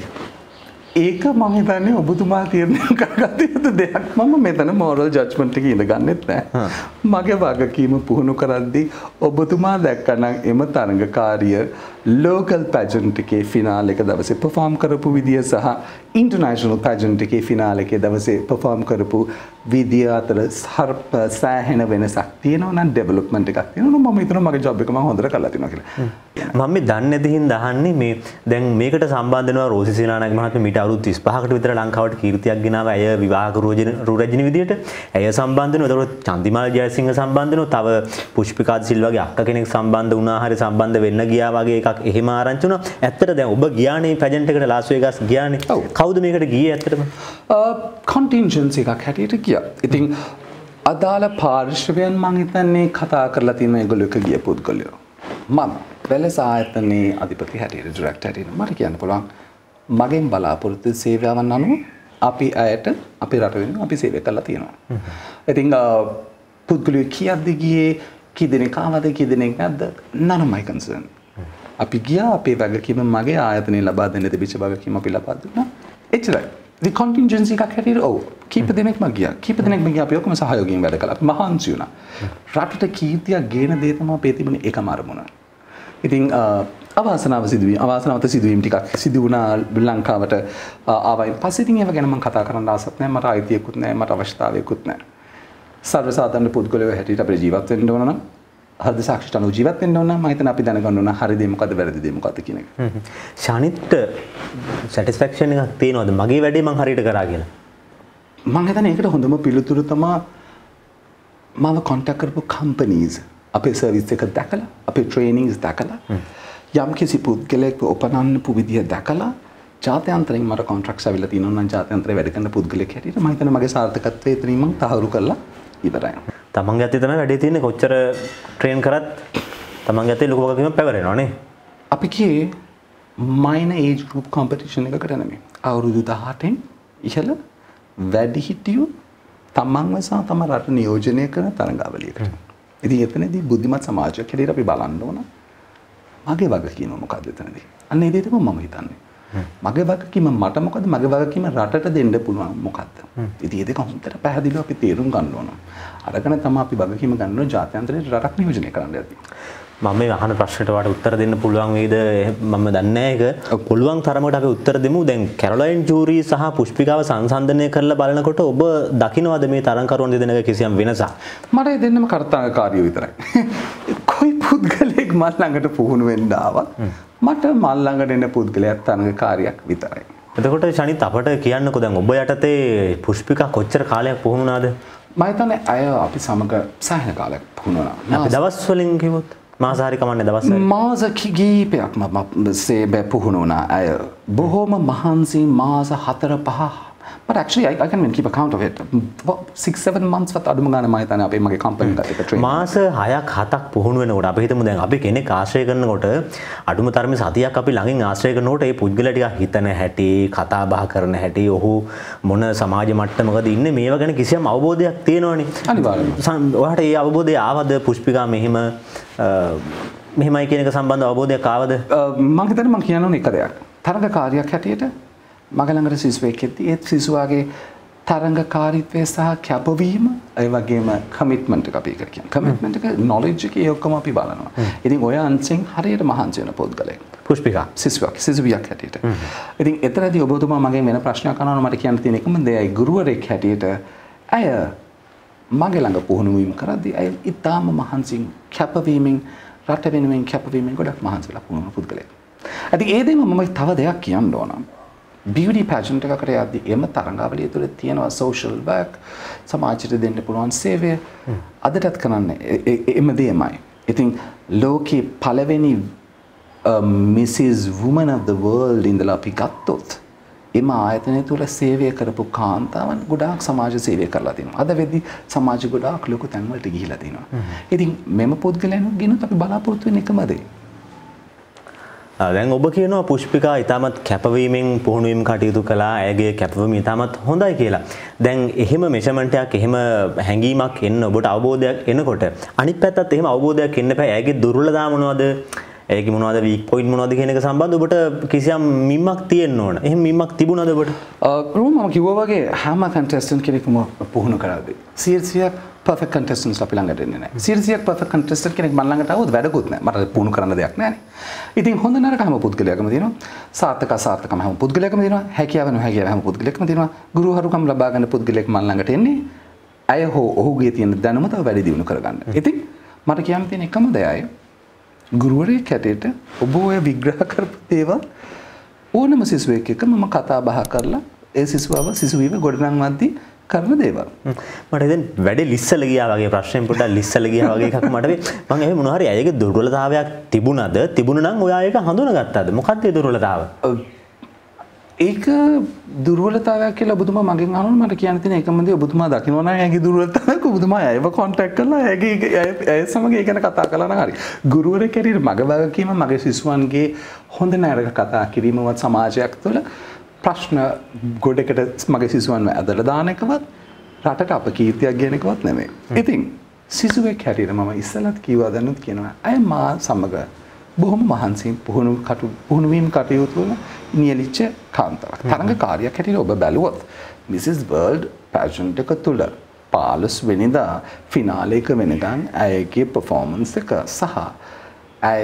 ඒක මම හිතන්නේ ඔබතුමා තීරණය කරගත යුතු දෙයක්. මම මෙතන moral judgment එක ඉඳගන්නෙත් නැහැ. මගේ වගකීම පුහුණු කරද්දී ඔබතුමා දැක්කනම් එම තරඟකාරිය local pageant එකේ ෆිනාල් එක දවසේ perform කරපු විදිය සහ international pageant එකේ ෆිනාල් එකේ දවසේ perform කරපු විදිය අතර සෑහෙන වෙනසක් තියෙනවා නම් development එකක් තියෙනවා. මම හිතනවා මගේ job එක මම හොඳට කරලා තියෙනවා කියලා. මම මේ දන්නේ නැති හින්දා අහන්නේ මේ දැන් මේකට සම්බන්ධ වෙනවා රෝසි සේනානායක මහත්මිය මීට අවුරුදු තිස් පහකට විතර ලංකාවට කීර්තියක් ගෙනාවා. ඇය විවාහක රූරජිනි විදියට ඇය සම්බන්ධ වෙනවා. ඒතකොට චන්දිමාල් ජයසිංහ සම්බන්ධ වෙනවා. තව පුෂ්පිකා සිල්වාගේ අක්ක කෙනෙක් සම්බන්ධ වුණා. හරි සම්බන්ධ වෙන්න ගියා වගේ එකක් එහෙම ආරංචි වුණා. ඇත්තට දැන් ඔබ ගියානේ පැජන්ට් එකට ලාස් වේගස් ගියානේ. කවුද මේකට ගියේ ඇත්තටම? contingency එකක් හැටියට ගියා. ඉතින් අදාළ පාර්ශවයන් මං හිතන්නේ කතා කරලා තියෙන ඒගොල්ලෝ එක ගිය පුද්ගලයෝ. මම වෙලස ආයතනයේ අධිපති හැටියට ඩිරෙක්ටර් හැටියට මට කියන්න පුළුවන් මගෙන් බලාපොරොත්තු සේවාවන් අනුව අපි අයට අපේ රට වෙනුවෙන් අපි සේවය කරලා තියෙනවා. ඉතින් පුද්ගලයෝ කීයක්ද ගියේ කී දෙනෙක් ආවද කී දෙනෙක් නැද්ද none of my concern. අපි ගියා අපේ වගකීම මගේ ආයතනයේ ලබා දෙන්න තිබිච්ච වගකීම අපි ලබා දුන්නා. එච්චරයි. the contingency එකක් හැටියට ඔව් කීප දෙනෙක්ම ගියා. කීප දෙනෙක්ම ගියා අපි ඔක්කොම සහයෝගයෙන් වැඩ කළා. අපි මහන්සි වුණා. රටට කීර්තියක් ගේන දේ තමයි අපේ තිබුණේ එකම අරමුණ. ඉතින් අවාසනාව සිදුවීම් අවාසනාවට සිදුවීම් ටිකක් සිදු වුණා ලංකාවට ආවයින් පස්සේ ඉතින් ඒව ගැන මම කතා කරන්න ආසත් නැහැ. මට අයිතියකුත් නැහැ. මට අවශ්‍යතාවයකුත් නැහැ. සර්වසාධාරණ පුද්ගලයෝ හැටියට අපිට ජීවත් වෙන්න ඕන නම් හෘද සාක්ෂියට අනුව ජීවත් වෙන්න ඕන නම් මම හිතන අපි දැනගන්න ඕන හරි දේ මොකද්ද වැරදි දේ මොකද්ද කියන එක. ශානිත් සැටිස්ෆැක්ෂන් එකක් තියෙනවද මගේ වැඩේ මම හරියට කරා කියලා? මම හිතන්නේ ඒකට හොඳම පිළිතුර තමයි මම contact කරපු companies අපේ සර්විස් එක දැකලා අපේ trainings දැකලා යම් කිසි පුද්ගලයෙක් උපනන්නපු විදිය දැකලා ජාත්‍යන්තරයෙන් මට contracts අවිලා තියෙනවා නම් ජාත්‍යන්තරේ වැඩ කරන පුද්ගලයෙක් හැටියට මම හිතන්නේ මගේ සාර්ථකත්වයේ එතනින් මම තහවුරු කරලා ඉවරයි. තමන්ගේ අතේ තමයි වැඩේ තියෙන්නේ කොච්චර ට්‍රේන් කරත් තමන්ගේ අතේ ලොකු වගකීමක් පැවරෙනවා නේ. අපි කියේ minor age group competition එකකට නෙමෙයි. අවුරුදු දහඅටෙන් ඉහළ වැඩිහිටියෝ තමන්ව සහ තම රට නියෝජනය කරන තරඟාවලියකට. ඉතින් එතනදී බුද්ධිමත් සමාජයක් හැටියට අපි බලන්න ඕන. මගේ වගකීම මොකක්ද එතනදී? අන්න ඒ දේ තමයි මම හිතන්නේ. මගේ වගකීම මට මොකද මගේ වගකීම රටට දෙන්න පුළුවන් මොකද්ද? ඉතින් මේ දෙක හොඳට පැහැදිලිව අපි තේරුම් ගන්න ඕන. අරගෙන තමයි අපි වගකීම ගන්න ඕන ජාත්‍යන්තරේ රටක් නියෝජනය කරන්න යද්දී. මම මේ අහන ප්‍රශ්නට වට උත්තර දෙන්න පුළුවන් වේද මම දන්නේ නැහැ ඒක. පුළුවන් තරමකට අපි උත්තර දෙමු. දැන් කැරොලයින් ජූරි සහ පුෂ්පිකාව සංසන්දනය කරලා බලනකොට ඔබ දකින්නවද මේ තරංකරුවන් දෙදෙනාගේ කිසියම් වෙනසක්? මට ඒ දෙන්නම කර්තව්‍යකාරියෝ විතරයි. කොයි පුද්ගලෙක් මල් ළඟට පුහුණු වෙන්න ආවත් මට මල් ළඟට එන පුද්ගලයා තරංගකාරියක් විතරයි. එතකොට ශනිත් අපට කියන්නකෝ දැන් ඔබ යටතේ පුෂ්පිකා කොච්චර කාලයක් පුහුණු වුණාද? මම හිතන්නේ අය අපි සමග සෑහෙන කාලයක් පුහුණු වුණා. අපි දවස් වලින් කිව්වොත් මාස හරි කමන්නේ දවස් හරි. මාස කිහිපයක් මම සේබෑ පුහුණු වුණා. අය බොහොම මහන්සි මාස හතර පහ. But actually, I, I can even keep account of it. Six, seven months වත් අඩුම ගානේ මම හිතන්නේ අපේ මගේ කම්පැනි එකත් එක්ක ට්‍රේන්. මාස හයක් හතක් පුහුණු වෙනකොට අපි හිතමු දැන් අපි කෙනෙක් ආශ්‍රය කරනකොට අඩුම තරමේ සතියක් අපි ළඟින් ආශ්‍රය කරනකොට ඒ පුද්ගලයා ටිකක් හිතන හැටි, කතා බහ කරන හැටි, ඔහු මොන සමාජ මට්ටමකද ඉන්නේ මේවා ගැන කිසියම් අවබෝධයක් තියෙනවනේ. අනිවාර්යයෙන්ම. ඔයාලට ඒ අවබෝධය ආවද පුෂ්පිකා මෙහිම මෙහිමයි කියන එක සම්බන්ධ අවබෝධයක් ආවද? මම හිතන්නේ මම කියන්න ඕනේ එක දෙයක්. තරඟකාරියක් හැටියට මගේ ළඟට සිසුවෙක් ඉද්දී ඒ සිසුවාගේ තරඟකාරීත්වය සහ කැපවීම ඒ වගේම කමිට්මන්ට් එක අපි එකට කියන්නේ. කමිට්මන්ට් එක නොලෙජ් එක ඒ ඔක්කොම අපි බලනවා. ඉතින් ඔය අංශෙන් හරියට මහන්සි වෙන පුද්ගලයෙක්. පුෂ්පිකා සිසුවක් සිසුවියක් හැටියට. ඉතින් එතරම්දී ඔබතුමා මගෙන් වෙන ප්‍රශ්නයක් අහනවා මට කියන්න තියෙන එකම දෙයයි ගුරුවරයෙක් හැටියට අය මගේ ළඟ පුහුණු වීම කරද්දී අය ඉතාම මහන්සියෙන් කැපවීමෙන් රට වෙනුවෙන් කැපවීමෙන් ගොඩක් මහන්සි වෙලා පුහුණු පුද්ගලයෙක්. ඉතින් ඒ දෙම මම තව දෙයක් කියන්න ඕන. beauty pageant එකකට යද්දී එම තරඟාවලිය තුළ තියෙනවා social work සමාජයට දෙන්න පුළුවන් සේවය අදටත් කරන්නේ එම දෙයමයි. ඉතින් ලෝකේ පළවෙනි Missus Woman of the World ඉඳලා අපි ගත්තොත් එම ආයතනය තුළ සේවය කරපු කාන්තාවන් ගොඩාක් සමාජ සේවය කරලා තිනවා. අද වෙද්දී සමාජ ගොඩාක් ලොකු තැන් වලට ගිහිලා තිනවා. ඉතින් මෙම පුද්ගලයන් ගෙනුත් අපි බලාපොරොත්තු වෙන එකම දේ. දැන් ඔබ කියනවා පුෂ්පිකා ඉතාමත් කැපවීමෙන් පුහුණුවීම් කටයුතු කළා. ඇයගේ කැපවීම ඉතාමත් හොඳයි කියලා. දැන් එහෙම මෙෂර්මන්ට් එකක් එහෙම හැඟීමක් එන්න ඔබට අවබෝධයක් එනකොට අනිත් පැත්තත් එහෙම අවබෝධයක් එන්න බෑ. ඇයගේ දුර්වලතා මොනවද? ඒකේ මොනවද වීක් පොයින්ට් මොනවද කියන එක සම්බන්ධව ඔබට කිසියම් මිම්මක් තියෙන්න ඕන. එහෙම මිම්මක් තිබුණාද ඔබට? රූම මම කිව්වා වගේ හැම කන්ටෙස්ටන්ට් කෙනෙක්ම පුහුණු කරාදී. සියයට perfect contestants අපි ළඟට එන්නේ නැහැ. සියයට perfect contestant කෙනෙක් මම ළඟට આવොත් වැඩකුත් නැහැ. මට පුහුණු කරන්න දෙයක් නැහැ නේ. ඉතින් හොඳ නරක හැම පුද්ගලයාකම තියෙනවා. සාර්ථක අසාර්ථකම හැම පුද්ගලයාකම තියෙනවා. හැකියාව නොහැකියාව හැම පුද්ගලයාකම තියෙනවා. ගුරුහරුකම් ලබා ගන්න පුද්ගලයෙක් මම ළඟට එන්නේ අය හෝ ඔහුගේ තියෙන දැනුම තව වැඩි දියුණු කරගන්න. ඉතින් මට කියන්න තියෙන එකම දෙයයි ගුරුවරයෙක් හැටියට ඔබ ඔය විග්‍රහ කරපු දේවල් ඕනම සිසුවෙක් එක්ක මම කතා බහ කරලා ඒ සිසුවව සිසුවීම ගොඩනංවද්දී කරන දේවල්. මට දැන් වැඩේ ලිස්සල ගියා වගේ ප්‍රශ්නෙන් පොඩ්ඩක් ලිස්සල ගියා වගේ එකක් මට වෙයි. මම එහෙම මොනවා හරි අයගේ දුර්වලතාවයක් තිබුණාද? තිබුණා නම් ඔයා ඒක හඳුනාගත්තාද? මොකක්ද ඒ දුර්වලතාව? ඒක දුර්වලතාවයක් කියලා ඔබතුමා මගෙන් අහනවා මට කියන්න තියෙන එකම දේ ඔබතුමා දකින්න නම් ඇගේ දුර්වලතාවයක් ඔබතුමා ඇයව කොන්ටැක්ට් කරලා ඇගේ ඇය සමග ඒ ගැන කතා කළා නම් හරි. ගුරුවරයෙක් හැටියට මගේ වගකීම මගේ සිසුවන්ගේ හොඳ නරක කතා කිරීමවත් සමාජයක් තුළ ප්‍රශ්න ගොඩකට මගේ සිසුවන්ව ඇදලා දාන එකවත් රටට අපකීර්තියක් ගෙන එකවත් නෙමෙයි. ඉතින් සිසුවෙක් හැටියට මම ඉස්සලත් කිව්වා දැනුත් කියනවා අය මා සමග බොහොම මහන්සියෙන් පුහුණු කටු පුහුණු වීම කටයුතු වල නියලිච්ච කාන්තාවක්. තරඟකාරියක් හැටියට ඔබ බැලුවොත් මිසස් වර්ල්ඩ් පැජන්ට් එක තුල පහළොස් වෙනිදා ෆිනාලේ එක වෙනකන් ඇයගේ performance එක සහ ඇය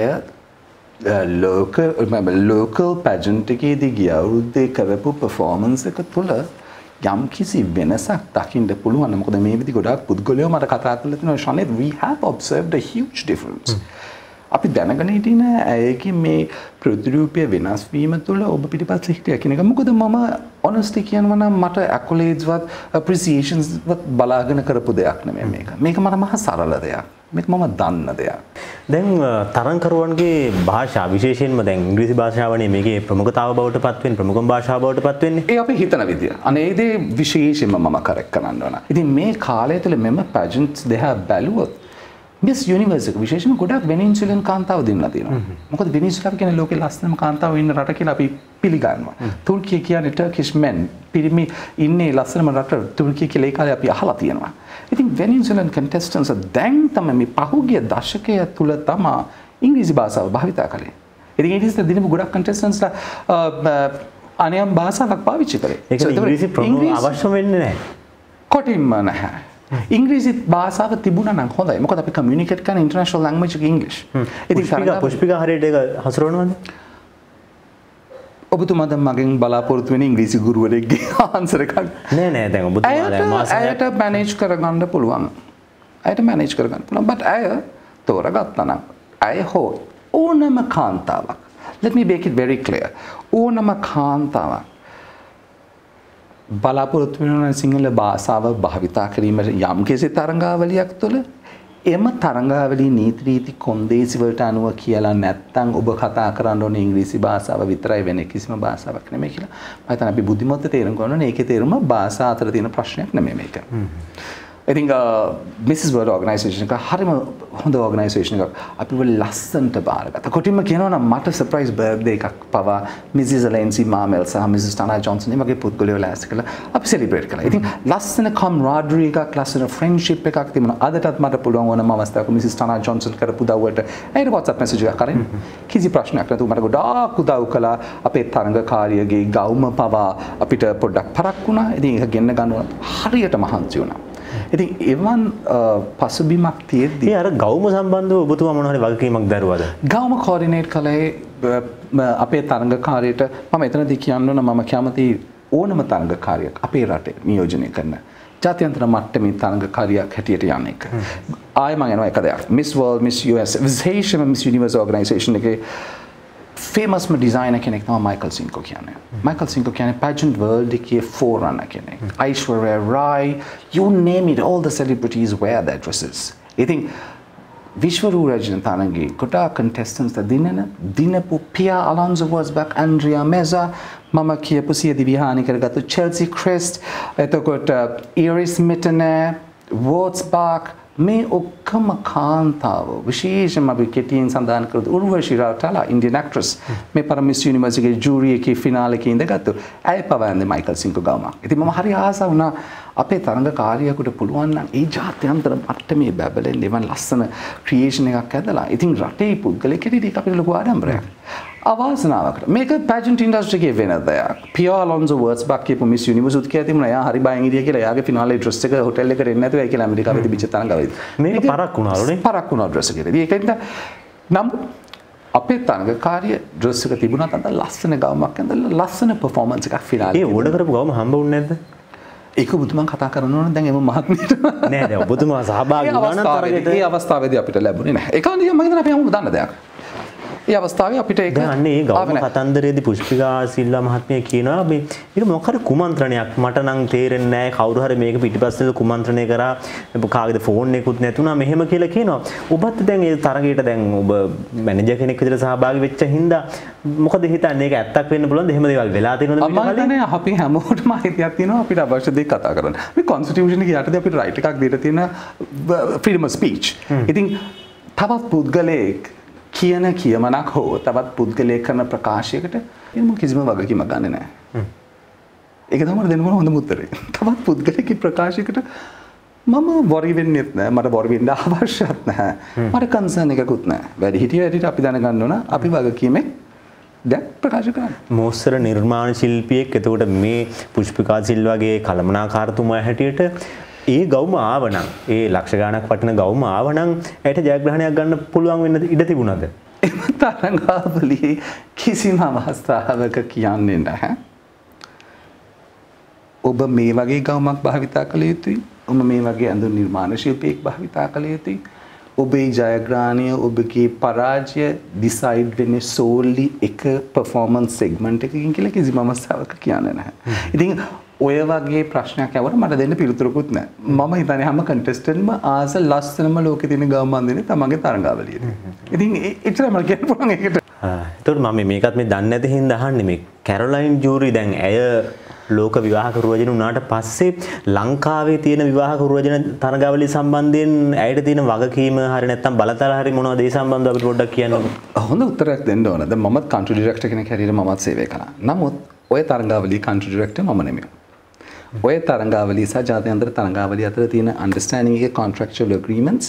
local local pageant එකේදී ගිය අවුරුද්දේ කරපු performance එක තුල යම් කිසි වෙනසක් දකින්න පුළුවන්. මොකද මේ විදි ගොඩාක් පුද්ගලයෝ මට කතා කරලා තිනවා Shanith we have observed a huge difference. අපි දැනගෙන හිටින ඇයගේ මේ ප්‍රතිරූපය වෙනස් වීම තුළ ඔබ පිටිපස්සේ හිටියා කියන එක. මොකද මම honestly කියනවා නම් මට accolades වත් appreciations වත් බලාගෙන කරපු දෙයක් නෙමෙයි මේක. මේක මට මහා සරල දෙයක්. මේක මම දන්න දෙයක්. දැන් තරංකරුවන්ගේ භාෂා විශේෂයෙන්ම දැන් ඉංග්‍රීසි භාෂාවනේ මේකේ ප්‍රමුඛතාව බවට පත් වෙන්නේ ප්‍රමුඛම භාෂාව බවට පත් වෙන්නේ. ඒ අපි හිතන විදිය. අනේ ඒ දේ විශේෂයෙන්ම මම කරෙක්ට් කරන්න ඕන. ඉතින් මේ කාලය තුළ මෙම pageants දෙහා බැලුවොත් Miss Universe එක විශේෂයෙන්ම ගොඩක් වෙනින්සුලන් කාන්තාව දෙන්නලා තියෙනවා. මොකද වෙනින්සුලා කියන්නේ ලෝකේ ලස්සනම කාන්තාව ඉන්න රට කියලා අපි පිළිගන්නවා. තුර්කිය කියන්නේ Turkish men පිරිමි ඉන්නේ ලස්සනම රට තුර්කිය කියලා ඒ කාලේ අපි අහලා තියෙනවා. ඉතින් වෙනින්සුලන් contestants දැන් තමයි මේ පහුගිය දශකය තුල තමයි ඉංග්‍රීසි භාෂාව භාවිතා කළේ. ඉතින් ඒ නිසා දිනපු ගොඩක් contestants අනියම් භාෂාවක් පාවිච්චි කරේ. ඒක ඉංග්‍රීසි ප්‍රොනෝ අවශ්‍ය වෙන්නේ නැහැ. කොටින්ම නැහැ. ඉංග්‍රීසි භාෂාව තිබුණා නම් හොඳයි. මොකද අපි කමියුනිකේට් කරන ඉන්ටර්නැෂනල් ලැන්ග්වේජ් එක ඉංග්‍රීසි. ඉතින් පුෂ්පිකා පුෂ්පිකා හරියට ඒක හසුරවනවද? ඔබතුමා දැන් මගෙන් බලාපොරොත්තු වෙන ඉංග්‍රීසි ගුරුවරයෙක්ගේ ආන්සර් එකක් නෑ නෑ දැන් ඔබතුමා දැන් මාසයක් ඇයට මැනේජ් කරගන්න පුළුවන්. ඇයට මැනේජ් කරගන්න පුළුවන්. බට් ඇය තෝරගත්තා නම් ඇය හෝ ඕනම කාන්තාවක්. Let me make it very clear. ඕනම කාන්තාවක් බලාපොරොත්තු වෙන සිංහල භාෂාව භාවිතා කිරීමට යම් කිසි තරඟාවලියක් තුළ එම තරඟාවලියේ නීති රීති කොන්දේසි වලට අනුව කියලා නැත්නම් ඔබ කතා කරන්න ඕනේ ඉංග්‍රීසි භාෂාව විතරයි වෙන කිසිම භාෂාවක් නෙමෙයි කියලා. මම හිතන්නේ අපි බුද්ධිමත්ව තේරුම් ගන්න ඕනේ ඒකේ තේරුම භාෂා අතර තියෙන ප්‍රශ්නයක් නෙමෙයි මේක. I think uh, Missus World organisation එක හරිම හොඳ organisation එකක්. අපි වල ලස්සනට බාරගත්තා. කොටින්ම කියනවා නම් මට surprise birthday එකක් පවා මිසිස් Alency Marmel සහ මිසිස් Tana Johnson මේ පුද්ගලයෝ ලෑස්ති කළා. අපි celebrate කළා. ඉතින් ලස්සන camaraderie එකක්, ලස්සන friendship එකක් තිබුණා. අදටත් මට පුළුවන් වුණා මම අවස්ථාවක මිසිස් Tana Johnson කරපු උදව්වට ඇයට WhatsApp message එකක් කරන්න. කිසි ප්‍රශ්නයක් නැතුව මට ගොඩාක් උදව් කළා. අපේ තරඟකාරියගේ ගෞම පවා අපිට පොඩ්ඩක් පරක් වුණා. ඉතින් ඒක ගෙන්න ගන්න හරියට මහන්සි වුණා. ඉතින් එවන් පසුබිමක් තියෙද්දි ඒ අර ගෞම සම්බන්ධව ඔබතුමා මොන හරි වගකීමක් දරුවද? ගෞම කෝඩිනේට් කළේ අපේ තරඟකාරයට මම එතනදී කියන්න ඕන මම කැමති ඕනම තරඟකාරියක් අපේ රටේ නියෝජනය කරන ජාත්‍යන්තර මට්ටමේ තරඟකාරියක් හැටියට යන එක. ආයෙ මම යනවා එක දෙයක්. Miss World, Miss U S, විශේෂයෙන්ම Miss Universe organisation එකේ ෆේමස්ම ඩිසයිනර් කෙනෙක් තමයි මයිකල් සින්කෝ කියන්නේ. මයිකල් සින්කෝ කියන්නේ pageant world එකේ forerunner කෙනෙක්. Aishwarya Rai, you name it, all the celebrities wear their dresses. ඉතින් විශ්වරූ රජන තරගේ ගොඩා contestants දිනන දිනපු Pia Alonso was back, Andrea Meza, මම කියපු සියදි විහානි කරගත්තු Chelsea Crest, එතකොට Iris Mittener, Wurzbach, මේ ඔක්කොම කාන්තාව විශේෂයෙන්ම අපි කෙටියෙන් සඳහන් කරද්දී උර්වශී රාවටලා Indian actress මේ පර Miss Universe එකේ ජූරි එකේ ෆිනාල් එකේ ඉඳගත්තු ඇය පවන්නේ මයිකල් සින්කෝ ගාමක්. ඉතින් මම හරි ආසයි වුණා අපේ තරඟකාරියෙකුට පුළුවන් නම් ඒ ජාත්‍යන්තර මට්ටමේ බබලෙන් එවන් ලස්සන ක්‍රියේෂන් එකක් ඇදලා. ඉතින් රටේ පුද්ගලයෙක් හැටියට අපිට ලොකු ආඩම්බරයක්. අවාසනාවකට මේක pageant industry එකේ වෙන දෙයක්. Pia Alonso Wurzbach කියපු Miss Universe උත් කියලා තිබුණා. එයා හරි බයෙන් ඉරිය කියලා. එයාගේ ෆිනාලේ ඩ්‍රෙස් එක හොටෙල් එකට එන්නේ නැතුව ඒ කියලා ඇමරිකාවේ තිබිච්ච තරඟවලදී. මේක පරක් වුණාලුනේ. පරක් වුණා ඩ්‍රෙස් එකේදී. ඒකෙන්ද නම් අපේ තරඟකාරිය ඩ්‍රෙස් එක තිබුණාට අද ලස්සන ගවමක් ඇඳලා ලස්සන performance එකක් ෆිනාලේ. ඒ ඕඩර් කරපු ගවම හම්බ වුනේ නැද්ද? ඒක ඔබතුමා කතා කරන්න ඕන දැන් එම මහත්මියට නෑ දැන් ඔබතුමා සහභාගී වුණා නම් තරගෙට ඒ අවස්ථාවේදී අපිට ලැබුණේ නැහැ. ඒක නිකන් මම හිතන්නේ අපි හැමෝම දන්න දෙයක්. ඒ අවස්ථාවේ අපිට ඒක අන්නේ ඒ ගෞරව කතන්දරයේදී පුෂ්පිකා සිල්වා මහත්මිය කියනවා මේ මේක මොකක් හරි කුමන්ත්‍රණයක් මට නම් තේරෙන්නේ නැහැ කවුරු හරි මේක පිටිපස්සෙන් කුමන්ත්‍රණය කරා කාගේද ෆෝන් එකකුත් නැතුණා මෙහෙම කියලා කියනවා. ඔබත් දැන් ඒ තරගයට දැන් ඔබ මැනේජර් කෙනෙක් විදිහට සහභාගී වෙච්ච හින්දා මොකද හිතන්නේ ඒක ඇත්තක් වෙන්න පුළුවන්ද එහෙම දේවල් වෙලා තියෙනවද මම හිතන්නේ අපි හැමෝටම අයිතියක් තියෙනවා අපිට අවශ්‍ය දේ කතා කරන්න. මේ කොන්ස්ටිටියුෂන් එකේ යටතේ අපිට රයිට් එකක් දීලා තියෙන freedom of speech. ඉතින් තවත් පුද්ගලයෙක් කියන කියමනක් හෝ තවත් පුද්ගලයෙක් කරන ප්‍රකාශයකට මම කිසිම වගකීමක් ගන්නෙ නැහැ. ඒක තමයි දෙන්න ඕන හොඳම උත්තරේ. තවත් පුද්ගලයෙක්ගේ ප්‍රකාශයකට මම වොරි වෙන්නෙත් නැහැ. මට වොරි වෙන්න අවශ්‍යත් නැහැ. මට කන්සර්න් එකකුත් නැහැ. වැඩි හිටිය වැඩිට අපි දැනගන්න ඕන අපි වගකීමෙන් දැන් ප්‍රකාශ කරන්න. මෝස්තර නිර්මාණ ශිල්පියෙක් එතකොට මේ පුෂ්පිකා සිල්වාගේ කළමනාකාරතුමා හැටියට ඒ ගවුම ආවනම් ඒ ලක්ෂ ගාණක් වටින ගවුම ආවනම් ඇයට ජයග්‍රහණයක් ගන්න පුළුවන් වෙන්න ඉඩ තිබුණාද? එම තරඟාවලියේ කිසිම අවස්ථාවක කියන්නේ නැහැ. ඔබ මේ වගේ ගවුමක් භාවිතා කළ යුතුයි. ඔබ මේ වගේ ඇඳුම් නිර්මාණ ශිල්පියෙක් භාවිතා කළ යුතුයි. ඔබේ ජයග්‍රහණය ඔබගේ පරාජය ඩිසයිඩ් වෙන්නේ solely එක performance segment එකකින් කියලා කිසිම අවස්ථාවක කියන්නේ නැහැ. ඉතින් ඔය වගේ ප්‍රශ්නයක් ඇහුවම මට දෙන්න පිළිතුරකුත් නැහැ. මම හිතන්නේ හැම කන්ටෙස්ටන්ට්ම ආස ලස්සනම ලෝකේ තියෙන ගාම අඳින්නේ තමන්ගේ තරඟාවලියට. ඉතින් ඒතරයි මම කියන්න පුළුවන් ඒකට. ආ ඒතකොට මම මේකත් මේ දන්නේ නැති හින්දා අහන්නේ මේ කැරොලයින් ජූරි දැන් ඇය ලෝක විවාහක රුවජන වුණාට පස්සේ ලංකාවේ තියෙන විවාහක රුවජන තරඟාවලිය සම්බන්ධයෙන් ඇයට තියෙන වගකීම හරිය නැත්නම් බලතල හරිය මොනවද ඒ සම්බන්ධව අපිට පොඩ්ඩක් කියන්න. හොඳ උත්තරයක් දෙන්න ඕන. දැන් මමත් කන්ට්‍රි ඩිරෙක්ටර් කෙනෙක් හැටියට මමත් සේවය කළා. නමුත් ඔය තරඟාවලිය කන්ට්‍රි ඩිරෙක්ටර් මම නෙමෙයි. ඔය තරඟාවලිය සහ ජාත්‍යන්තර තරඟාවලිය අතර තියෙන අන්ඩර්ස්ටෑන්ඩින් එකේ කොන්ට්‍රැක්චුවල් ඇග්‍රීමන්ට්ස්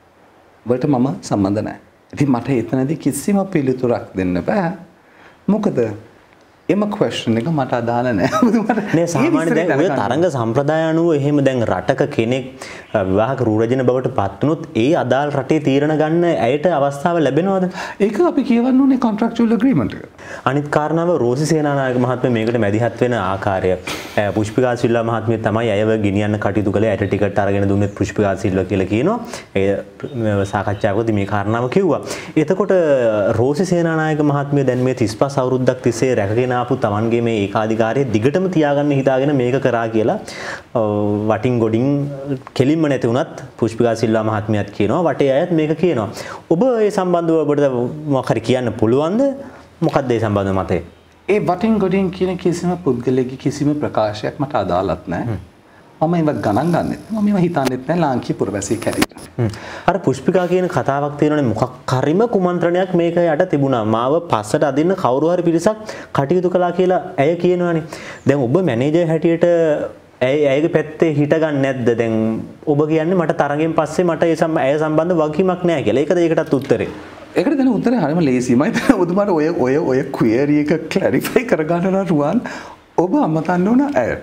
වලට මම සම්බන්ධ නැහැ. ඉතින් මට එතනදී කිසිම පිළිතුරක් දෙන්න බෑ. මොකද එම ක්වෙස්චන් එක මට අදාළ නැහැ. නේ සාමාන්‍ය දැන් ඔය තරඟ සම්ප්‍රදාය අනුව එහෙම දැන් රටක කෙනෙක් විවාහක රූරජන බවට පත් වුණොත් ඒ අදාළ රටේ තීරණ ගන්න ඇයට අවස්ථාව ලැබෙනවද? ඒක අපි කියවන්න ඕනේ කොන්ට්‍රැක්චුවල් ඇග්‍රීමන්ට් එක. අනිත් කාරණාව රෝසි සේනානායක මහත්මයා මේකට මැදිහත් වෙන ආකාරය. පුෂ්පිකා සිල්වා මහත්මිය තමයි අයව ගෙනියන්න කටයුතු කළේ. ඇයට ටිකට් අරගෙන දුන්නෙත් පුෂ්පිකා සිල්වා කියලා කියනවා. ඒ සාකච්ඡාවකදී මේ කාරණාව කිව්වා. එතකොට රෝසි සේනානායක මහත්මිය දැන් මේ තිස්පස් අවුරුද්දක් තිස්සේ රැකගෙන ආපු තමන්ගේ මේ ඒකාධිකාරය දිගටම තියාගන්න හිතාගෙන මේක කරා කියලා වටින් ගොඩින් කෙලින්ම නැති වුණත් පුෂ්පිකා සිල්වා මහත්මියත් කියනවා වටේ අයත් මේක කියනවා. ඔබ ඒ සම්බන්ධව ඔබට මොකක් හරි කියන්න පුළුවන්ද? මොකක්ද ඒ සම්බන්ධ මතය? ඒ වටින් ගොඩින් කියන කිසිම පුද්ගලයෙක්ගේ කිසිම ප්‍රකාශයක් මට අදාළත් නැහැ. මම ඒව ගණන් ගන්නෙත් මම ඒව හිතන්නෙත් නැහැ ලාංකීය පුරවැසියෙක් හැටියට. අර පුෂ්පිකා කියන කතාවක් තියෙනනේ මොකක් හරිම කුමන්ත්‍රණයක් මේක යට තිබුණා. මාව පස්සට අදින්න කවුරු හරි පිරිසක් කටයුතු කළා කියලා ඇය කියනවානේ. දැන් ඔබ මැනේජර් හැටියට ඇයි ඇයගේ පැත්තේ හිට ගන්න නැද්ද? දැන් ඔබ කියන්නේ මට තරගෙන් පස්සේ මට ඒ ඇය සම්බන්ධ වගකීමක් නැහැ කියලා. ඒකද ඒකටත් උත්තරේ? ඒකට දෙන උත්තරේ හරියම ලේසියි. මම හිතන්නේ ඔබතුමාට ඔය ඔය ඔය ක්වෙරි එක ක්ලැරිෆයි කරගන්න නම් රුවන් ඔබ අමතන්න ඕන ඇයට.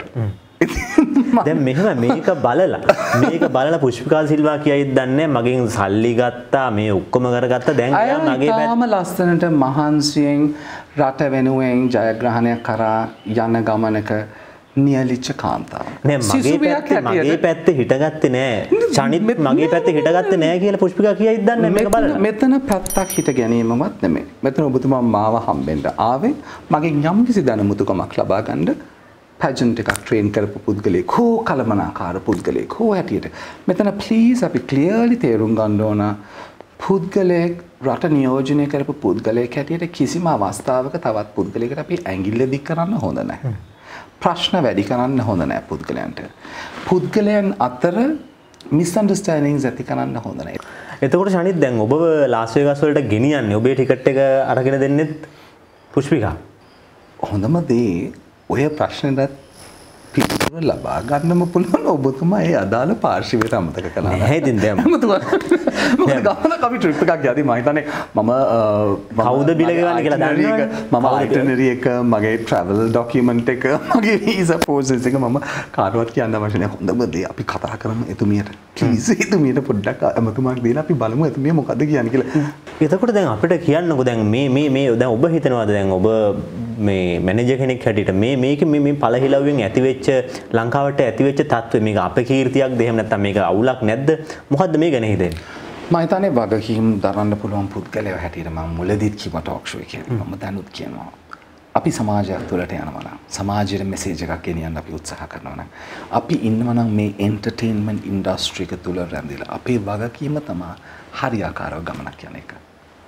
දැන් මෙහෙම මේක බලලා මේක බලලා පුෂ්පිකා සිල්වා කියයිද දන්නේ මගෙන් සල්ලි ගත්තා මේ ඔක්කොම කරගත්තා දැන් එයා මගේ පැත්තම ලස්සනට මහන්සියෙන් රට වෙනුවෙන් ජයග්‍රහණයක් කරා යන ගමනක නියලිච්ච කාන්තාව. නෑ මගේ පැත්තේ මගේ පැත්තේ හිටගත්තේ නෑ. ශනිත් මගේ පැත්තේ හිටගත්තේ නෑ කියලා පුෂ්පිකා කියයිද දන්නේ මේක බලන්න. මෙතන පැත්තක් හිට ගැනීමවත් නෙමෙයි. මෙතන ඔබතුමා මාව හම්බෙන්න ආවේ මගෙන් යම්කිසි දැනුමුතුකමක් ලබා ගන්න පැජන්ට් එකක් ට්‍රේන් කරපු පුද්ගලයෙක් හෝ කලමනාකාර පුද්ගලයෙක් හෝ හැටියට. මෙතන ප්ලීස් අපි ක්ලියර්ලි තේරුම් ගන්න ඕන පුද්ගලයෙක් රට නියෝජනය කරපු පුද්ගලයෙක් හැටියට කිසිම අවස්ථාවක තවත් පුද්ගලයෙකුට අපි ඇඟිල්ල දික් කරන්න හොඳ නැහැ. ප්‍රශ්න වැඩි කරන්න හොඳ නැහැ පුද්ගලයන්ට. පුද්ගලයන් අතර මිස්අන්ඩර්ස්ටෑන්ඩින්ග්ස් ඇති කරන්න හොඳ නැහැ. එතකොට ශනිත් දැන් ඔබව ලාස් වේගස් වලට ගෙනියන්නේ ඔබේ ටිකට් එක අරගෙන දෙන්නෙත් පුෂ්පිකා. හොඳම දේ ඔය ප්‍රශ්නෙට පිළිතුර ලබා ගන්නම පුළුවන් ඔබතුමා ඒ අදාළ පාර්ශවයට අමතක කළා. නැහැ ඉතින් දැන් ඔබතුමා මොකද ගමන අපි ට්‍රිප් එකක් යද්දී මම හිතන්නේ මම කවුද බිල ගෙවන්නේ කියලා දන්නවද? මම අයිටනරි එක මගේ ට්‍රැවල් ඩොකියුමන්ට් එක මගේ වීසා ප්‍රොසෙස් එක මම කාටවත් කියන්න අවශ්‍ය නැහැ. හොඳම දේ අපි කතා කරමු එතුමියට. ප්ලීස් එතුමියට පොඩ්ඩක් අමතුමාක් දීලා අපි බලමු එතුමිය මොකද්ද කියන්නේ කියලා. එතකොට දැන් අපිට කියන්නකෝ දැන් මේ මේ මේ දැන් ඔබ හිතනවාද දැන් ඔබ මේ මැනේජර් කෙනෙක් හැටියට මේ මේක මේ මේ පළහිලව්වෙන් ඇති වෙච්ච ලංකාවට ඇති වෙච්ච තත්ත්වය මේක අපකීර්තියක්ද එහෙම නැත්නම් මේක අවුලක් නැද්ද මොකද්ද මේ ගැන හිතෙන්නේ මම හිතන්නේ වගකීම් දරන්න පුළුවන් පුද්ගලයෝ හැටියට මම මුලදීත් කිව්ව ටොක් ෂෝ එකේ මම දැනුත් කියනවා අපි සමාජයක් තුළට යනවා නම් සමාජයට මෙසේජ් එකක් ගෙනියන්න අපි උත්සාහ කරනවා නම් අපි ඉන්නවා නම් මේ එන්ටර්ටේන්මන්ට් ඉන්ඩස්ට්‍රි එක තුළ රැඳිලා අපේ වගකීම තමයි හරියාකාරව ගමනක් යන එක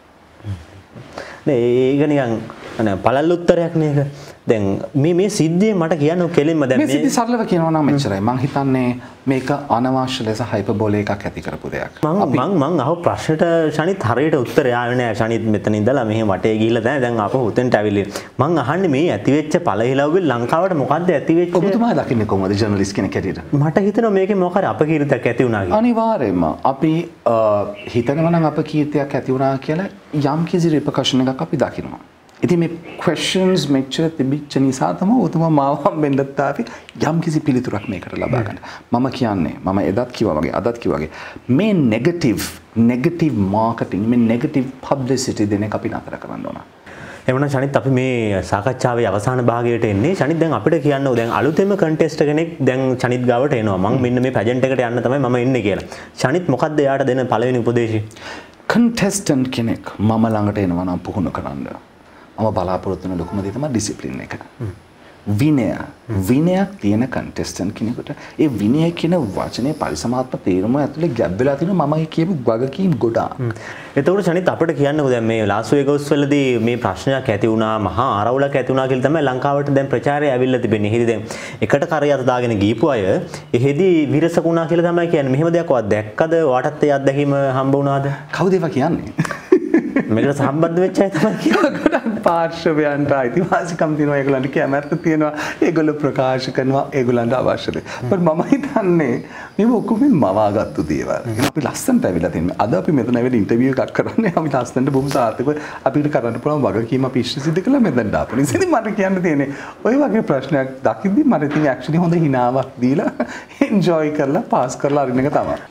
නේ ඒක නිකන් අනේ පළල් උත්තරයක් නේ ඒක දැන් මේ මේ සිද්ධිය මට කියන්න කෙලින්ම දැන් මේ සිද්ධි සරලව කියනවා නම් මෙච්චරයි මං හිතන්නේ මේක අනවශ්‍ය ලෙස හයිපර්බෝලේ එකක් ඇති කරපු දෙයක් මං මං මං අහව ප්‍රශ්නෙට ශනිත් හරියට උත්තරය ආවේ නෑ ශනිත් මෙතන ඉඳලා මෙහෙ වටේ ගිහිල්ලා දැන් දැන් ආපහු උතෙන්ට ඇවිල්ලා මං අහන්නේ මේ ඇති වෙච්ච පළහිලව්වේ ලංකාවට මොකද්ද ඇති වෙච්ච ඔබතුමා දකින්නේ කොහොමද ජර්නලිස්ට් කෙනෙක් හැටියට මට හිතෙනවා මේකේ මොකක් හරි අපකීර්තියක් ඇති වුණා කියලා අනිවාර්යයෙන්ම අපි හිතනවා නම් අපකීර්තියක් ඇති වුණා කියලා යම් කිසි රිපර්කෂන් එකක් අපි දකිනවා ඉතින් මේ questions මෙච්චර තිබිච්ච නිසා තමයි ඔතුමා මාව හම්බෙන්නත් ආවේ යම් කිසි පිළිතුරක් මේකට ලබා ගන්න. මම කියන්නේ මම එදත් කිව්වා වගේ අදත් කිව්වා වගේ මේ negative negative marketing මේ negative publicity දෙන එක අපි නතර කරන්න ඕන. එවනම් ශනිත් අපි මේ සාකච්ඡාවේ අවසාන භාගයට එන්නේ. ශනිත් දැන් අපිට කියන්න ඕන දැන් අලුතෙන්ම කන්ටෙස්ට් කෙනෙක් දැන් ශනිත් ගාවට එනවා. මම මෙන්න මේ පැජන්ට් එකට යන්න තමයි මම එන්නේ කියලා. ශනිත් මොකද්ද එයාට දෙන පළවෙනි උපදේශය? contestant කෙනෙක් මම ළඟට එනවා නම් පුහුණු කරන්න. මම බලාපොරොත්තු වෙන ලොකුම දේ තමයි ඩිසිප්ලින් එක. විනය විනයක් තියෙන කන්ටෙස්ටන්ට් කෙනෙකුට ඒ විනය කියන වචනේ පරිසමාත්මක තේරුම ඇතුලේ ගැබ් වෙලා තියෙනවා මම කියපු වගකීම් ගොඩාක්. එතකොට ශනිත් අපිට කියන්නකෝ දැන් මේ ලාස් වේගස් වලදී මේ ප්‍රශ්නයක් ඇති වුණා මහා ආරවුලක් ඇති වුණා කියලා තමයි ලංකාවට දැන් ප්‍රචාරය ඇවිල්ලා තිබෙන්නේ. එහෙදි දැන් එකට කරේ අත දාගෙන ගිහපු අය එහෙදි විරසකුණා කියලා තමයි කියන්නේ. මෙහෙම දෙයක් ඔයා දැක්කද? ඔයාටත් ඒ අත්දැකීම හම්බ වුණාද? කවුද ඒවා කියන්නේ? මේකට සම්බන්ධ වෙච්ච අය තමයි කියන්නේ. ගොඩක් පාර්ශවයන්ට අයිතිවාසිකම් තියෙනවා ඒගොල්ලන්ට කැමැත්ත තියෙනවා ඒගොල්ලෝ ප්‍රකාශ කරනවා ඒගොල්ලන්ට අවශ්‍ය දේ. but මම හිතන්නේ මේ ඔක්කොම මවාගත්තු දේවල්. අපි ලස්සනට ඇවිල්ලා තින්නේ. අද අපි මෙතන ඇවිල්ලා ඉන්ටර්විව් එකක් කරන්නේ. අපි ලස්සනට බොහොම සාර්ථකව අපිට කරන්න පුළුවන් වගකීම අපි ඉෂ්ට සිද්ධ කළා මෙතන දාපු නිසා. ඉතින් මට කියන්න තියෙන්නේ ඔය වගේ ප්‍රශ්නයක් දකිද්දි මට ඉතින් ඇක්චුලි හොඳ හිනාවක් දීලා එන්ජොයි කරලා පාස් කරලා අරින්න එක තමයි.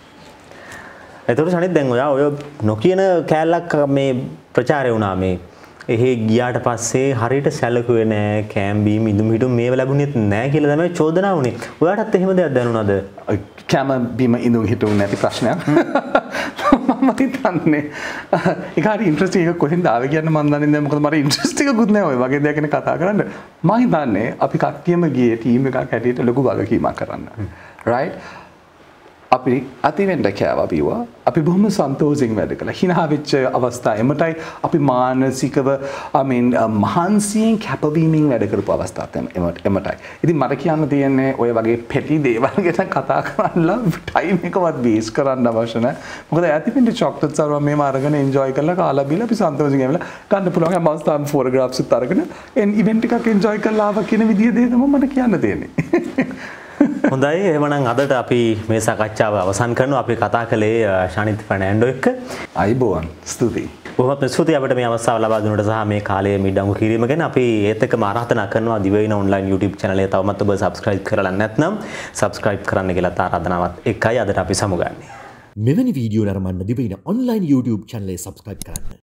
එතකොට ශනිත් දැන් ඔයා ඔය නොකියන කෑල්ලක් මේ ප්‍රචාරය වුණා මේ එහෙ ගියාට පස්සේ හරියට සැලකුවේ නෑ කෑම් බීම් ඉදුම් හිටුම් මේව ලැබුණෙත් නෑ කියලා තමයි චෝදනා වුණේ. ඔයාටත් එහෙම දෙයක් දැනුණාද? කෑම බීම ඉදුම් හිටුම් නැති ප්‍රශ්නයක්. මම හිතන්නේ ඒක හරි ඉන්ට්‍රස්ටිං එක කොහෙන්ද ආවේ කියන්න මම දන්නේ නැහැ මොකද මට ඉන්ට්‍රස්ට් එකකුත් නැහැ ඔය වගේ දෙයක් ගැන කතා කරන්න. මම හිතන්නේ අපි කට්ටියම ගියේ ටීම් එකක් හැටියට ලොකු වගකීමක් කරන්න. right අපි අතිවෙන්ට කෑවා බිව්වා අපි බොහොම සන්තෝෂයෙන් වැඩ කළා hina වෙච්ච අවස්ථා එමටයි අපි මානසිකව I mean මහන්සියෙන් කැපවීමෙන් වැඩ කරපු අවස්ථාවක් එමටයි ඉතින් මට කියන්න තියෙන්නේ ඔය වගේ petty දේවල් ගැන කතා කරන්නලා ටයිම් එකවත් වේස්ට් කරන්න අවශ්‍ය නැහැ මොකද අතිවෙන්ට චොක්ලට් සර්වා මේව අරගෙන එන්ජොයි කරලා කාලා බීලා අපි සන්තෝෂයෙන් ඇවිල්ලා ගන්න පුළුවන් හැම අවස්ථාවකම ෆොටෝග්‍රාෆ්ස් උත් අරගෙන එන් ඉවෙන්ට් එකක් එන්ජොයි කරලා ආවා කියන විදිය දේ තමයි මට කියන්න තියෙන්නේ හොඳයි එහෙනම් අදට අපි මේ සාකච්ඡාව අවසන් කරනවා අපි කතා කළේ ශනිත් ෆර්නෑන්ඩෝ එක්ක අයිබෝන් ස්තුතියි බොහොම ස්තුතියි අපිට මේ අවස්ථාව ලබා දුන්නට සහ මේ කාලයේ මිඩංගු කිරීම ගැන අපි ඒත් එක්ක ආරාධනා කරනවා දිවයින ඔන්ලයින් YouTube channel එක තවමත් ඔබ subscribe කරලා නැත්නම් subscribe කරන්න කියලා ආරාධනාවත් එක්කයි අදට අපි සමුගන්නේ මෙවැනි වීඩියෝ නරඹන්න දිවයින online YouTube channel එක subscribe කරන්න